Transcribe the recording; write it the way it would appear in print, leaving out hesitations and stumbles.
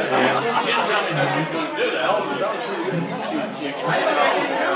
She didn't tell me that she couldn't do that. Oh, that was pretty good.